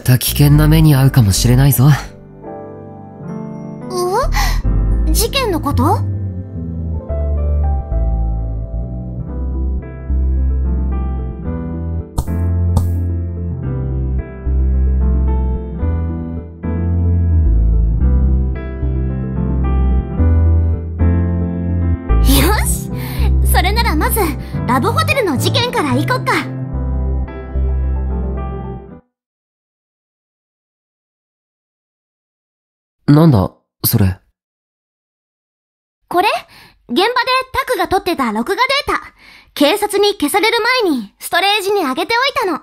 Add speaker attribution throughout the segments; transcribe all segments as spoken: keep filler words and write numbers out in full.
Speaker 1: た危険な目に遭うかもしれないぞ。
Speaker 2: お？事件のこと？よし、それならまずラブホテルの事件から行こっか。
Speaker 1: なんだそれ。
Speaker 2: これ、現場でタクが撮ってた録画データ。警察に消される前にストレージに上げておいたの。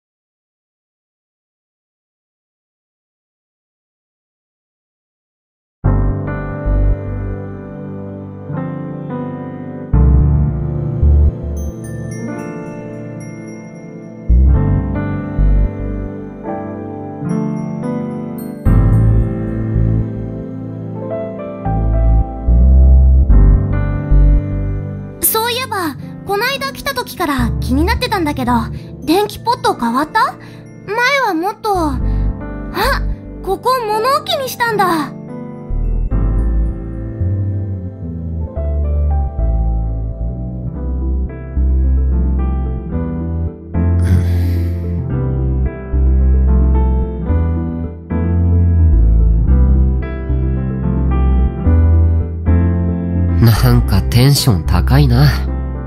Speaker 2: こないだ来た時から気になってたんだけど、電気ポット変わった？前はもっと…あ、ここ物置にしたんだ。
Speaker 1: なんかテンション高いな。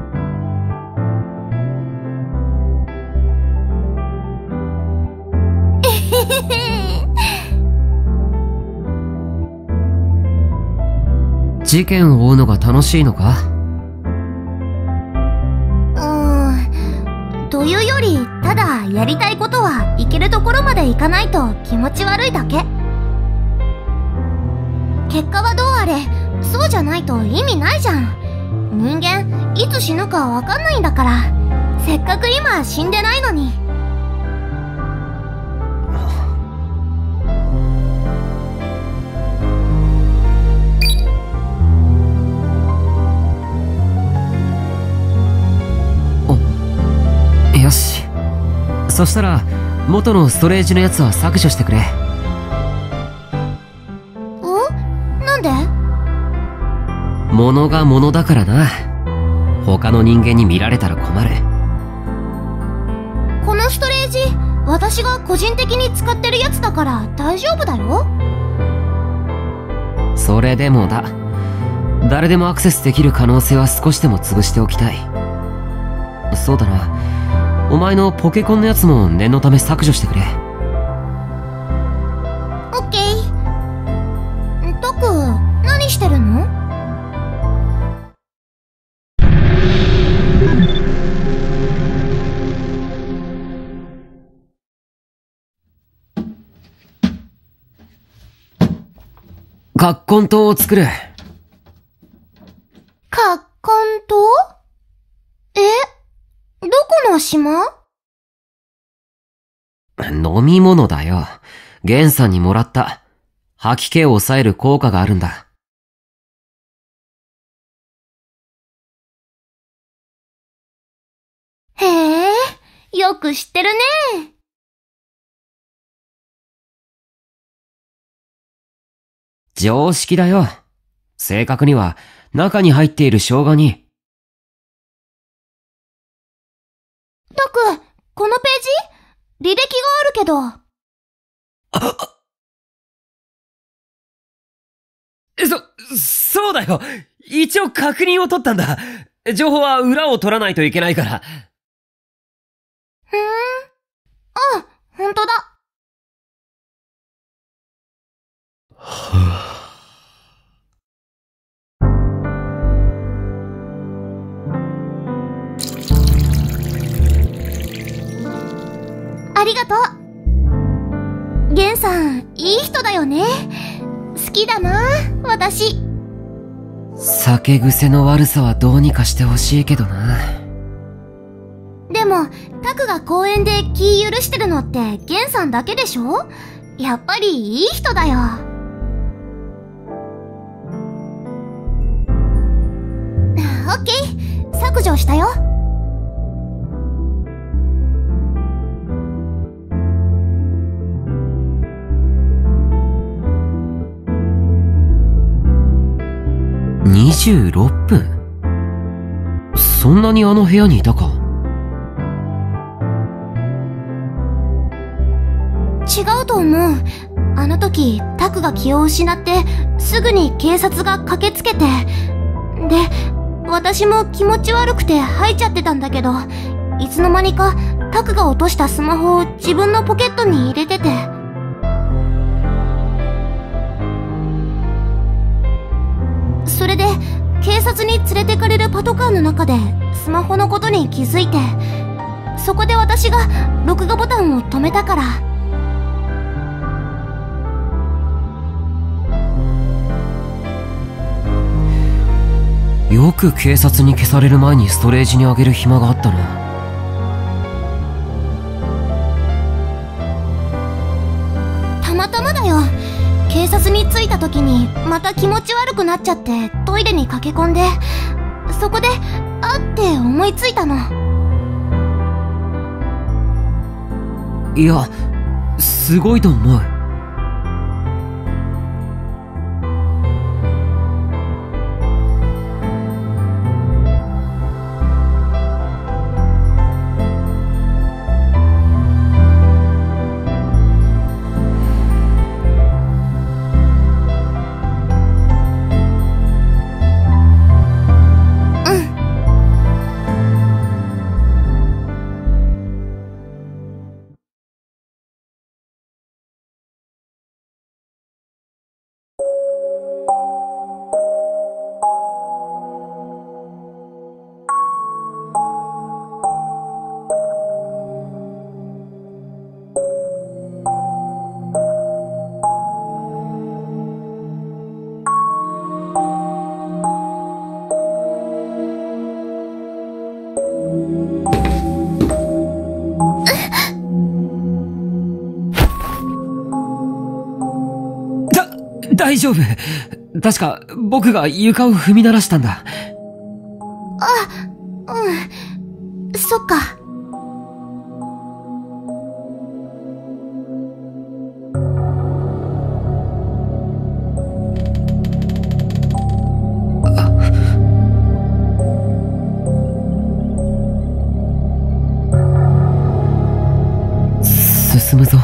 Speaker 1: 事件を追うのが楽しいのか？
Speaker 2: うーん、というより、ただやりたいことは行けるところまで行かないと気持ち悪いだけ。結果はどうあれ、そうじゃないと意味ないじゃん。人間、いつ死ぬかわかんないんだから。せっかく今死んでないのに。
Speaker 1: よし。そしたら元のストレージのやつは削除してくれ。
Speaker 2: お？なんで？
Speaker 1: 物が物だからな。他の人間に見られたら困る。
Speaker 2: このストレージ、私が個人的に使ってるやつだから大丈夫だよ。
Speaker 1: それでもだ。誰でもアクセスできる可能性は少しでも潰しておきたい。そうだな。お前のポケコンのやつも念のため削除してくれ。
Speaker 2: オッケー。タク、何してるの？
Speaker 1: カッコン島を作る。
Speaker 2: カッコン島？え？どこの島？
Speaker 1: 飲み物だよ。ゲンさんにもらった。吐き気を抑える効果があるんだ。
Speaker 2: へえ、よく知ってるね。
Speaker 1: 常識だよ。正確には中に入っている生姜に。
Speaker 2: タク、このページ？履歴があるけど。
Speaker 1: そ、そうだよ。一応確認を取ったんだ。情報は裏を取らないといけないから。
Speaker 2: ふーん。あ、ほんとだ。ありがとう。ゲンさん、いい人だよね。好きだな、私。
Speaker 1: 酒癖の悪さはどうにかしてほしいけどな。
Speaker 2: でも、タクが公園で気許してるのってゲンさんだけでしょ？やっぱりいい人だよ。オッケー、削除したよ。
Speaker 1: じゅうろっぷん。そんなにあの部屋にいたか？
Speaker 2: 違うと思う。あの時、タクが気を失って、すぐに警察が駆けつけて。で、私も気持ち悪くて吐いちゃってたんだけど、いつの間にかタクが落としたスマホを自分のポケットに入れてて。それで、警察に連れてかれるパトカーの中でスマホのことに気づいて、そこで私が録画ボタンを止めたから。
Speaker 1: よく警察に消される前にストレージにあげる暇があったな。
Speaker 2: たまたまだよ。警察に着いた時にまた気持ち悪くなっちゃってトイレに駆け込んで、そこであって思いついたの。
Speaker 1: いや、すごいと思う。大丈夫。確か僕が床を踏み鳴らしたんだ。
Speaker 2: あ、うん。そっか。
Speaker 1: 進むぞ。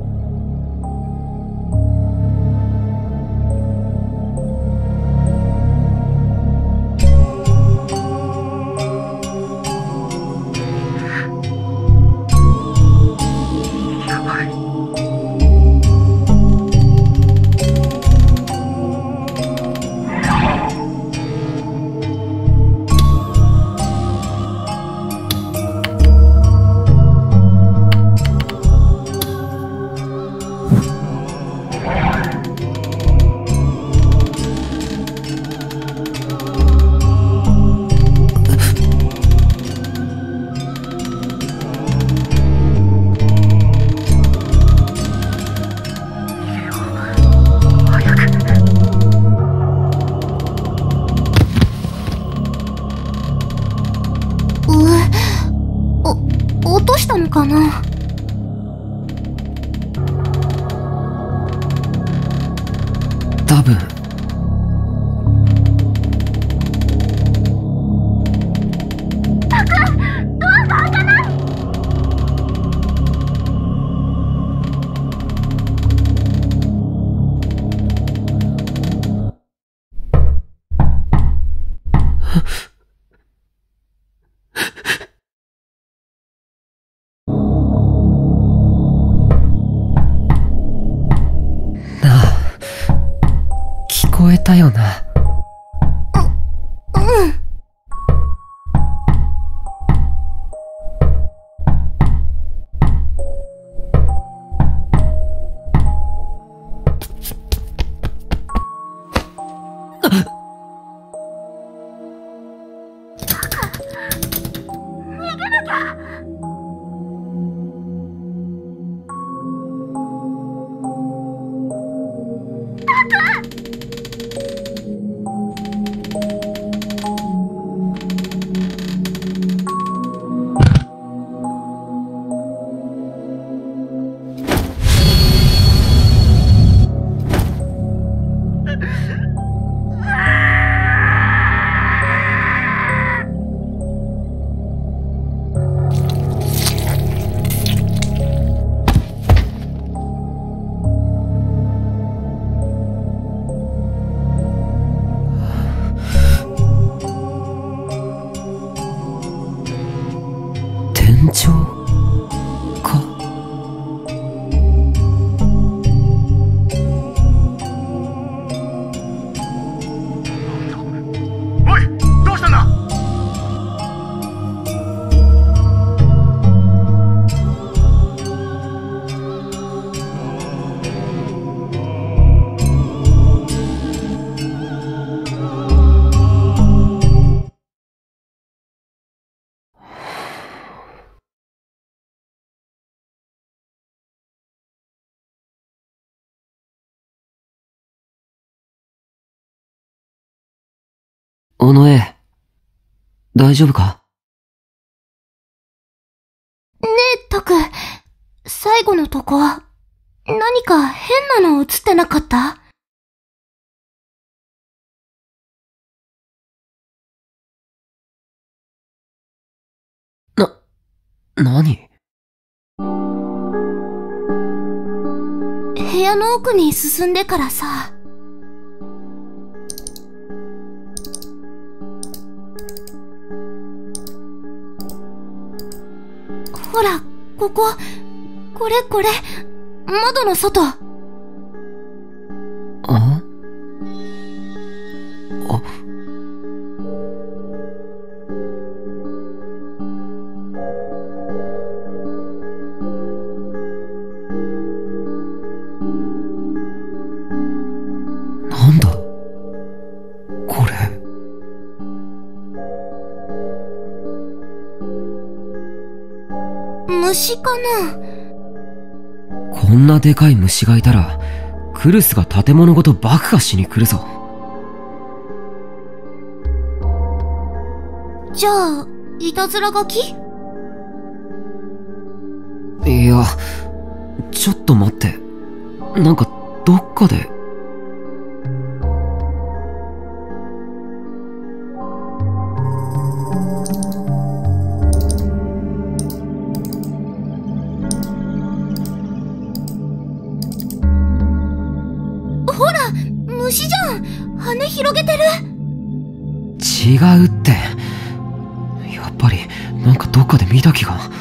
Speaker 1: かな。 多分。
Speaker 2: タク、ドアが開かない。
Speaker 1: 聞こえたよな。
Speaker 2: う、うん。逃げなきゃ。タク！
Speaker 1: 感情か。
Speaker 3: おい、どうしたんだ。
Speaker 1: 尾上、大丈夫か？
Speaker 2: ねえ、タク、最後のとこ、何か変なの映ってなかった？
Speaker 1: な、何？
Speaker 2: 部屋の奥に進んでからさ。ほら、ここ、これこれ、窓の外。
Speaker 1: あ？あ。なんだこれ。
Speaker 2: 虫かな？
Speaker 1: こんなでかい虫がいたら、クルスが建物ごと爆破しに来るぞ。
Speaker 2: じゃあ、いたずら書き？
Speaker 1: いや、ちょっと待って。なんか、どっかで。
Speaker 2: ほら、虫じゃん！羽広げてる！
Speaker 1: 違うって。やっぱり、なんかどっかで見た気が。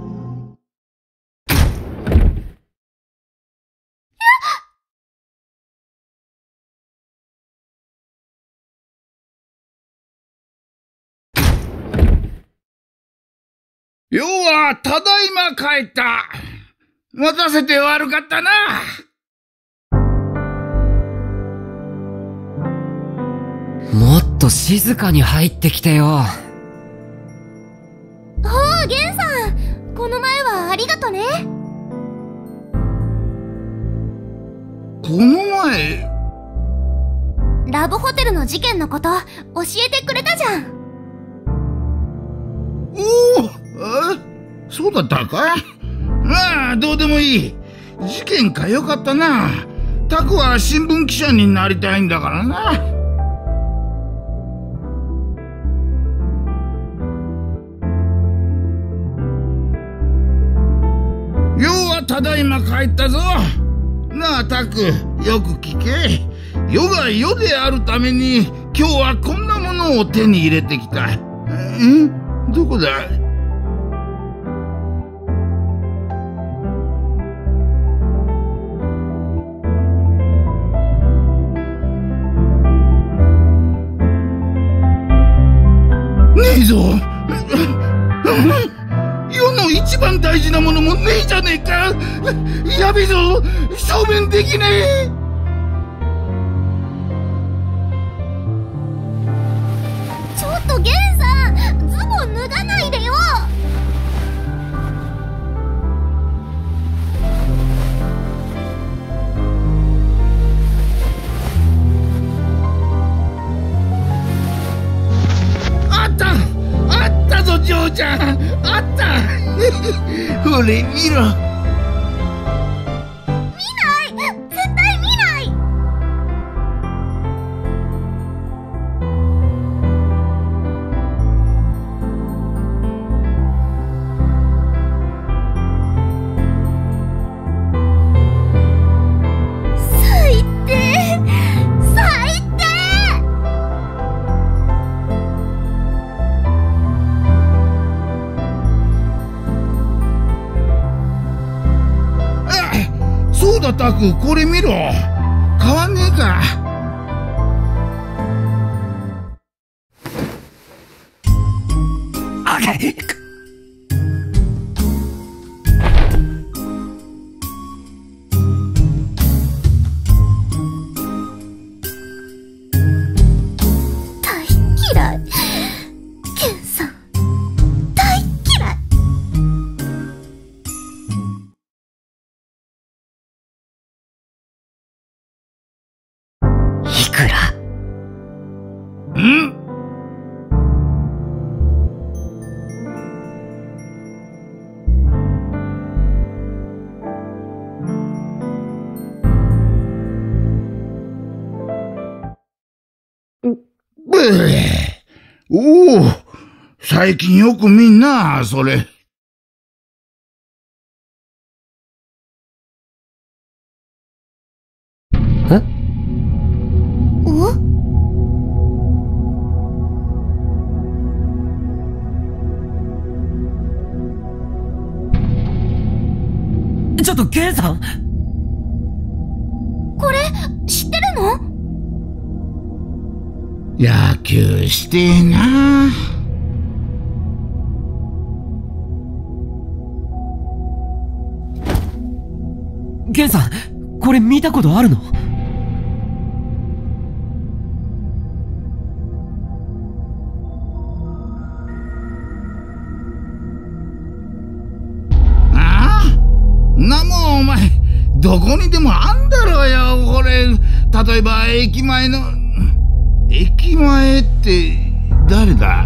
Speaker 3: ようは、ただいま帰った。待たせて悪かったな。
Speaker 1: もっと静かに入ってきてよ。
Speaker 2: おー、ゲンさん。この前はありがとね。
Speaker 3: この前。
Speaker 2: ラブホテルの事件のこと、教えてくれたじゃん。
Speaker 3: おお、あ、そうだったか。ああ、どうでもいい。事件か、よかったな。タクは新聞記者になりたいんだからな。ようはただいま帰ったぞ。なあ、タク、よく聞け。世が世であるために、今日はこんなものを手に入れてきた。ん？どこだ？ねえぞ。世の一番大事なものもねえじゃねえか。やべえぞ。正面できねえ。
Speaker 2: ちょっとゲンさん、ズボン脱がないでよ。
Speaker 3: あったあったぞ、嬢ちゃん。あった。ほれ見ろ。
Speaker 2: 見ない！絶対見ない！最低！最低！
Speaker 3: だタク、これ見ろ。変わんねえか。
Speaker 1: あげ
Speaker 2: 大嫌い。ケンさん、大嫌い。
Speaker 1: いくら？
Speaker 3: ん？おお、最近よく見んな、それ。
Speaker 1: え？
Speaker 2: お？
Speaker 1: ちょっとケンさん、
Speaker 2: これ、知ってるの？
Speaker 3: 野球してえな。
Speaker 1: ケンさん、これ見たことあるの？
Speaker 3: ああ？なもんお前、どこにでもあんだろうよ、これ。例えば駅前の。駅前って誰だ？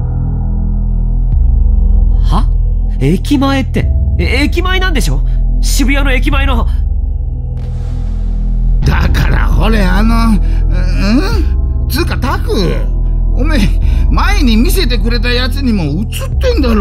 Speaker 1: は？駅前って、え駅前なんでしょ？渋谷の駅前の。
Speaker 3: だからほれ、あの、うん？つうかタク、おめえ前に見せてくれたやつにも映ってんだろ。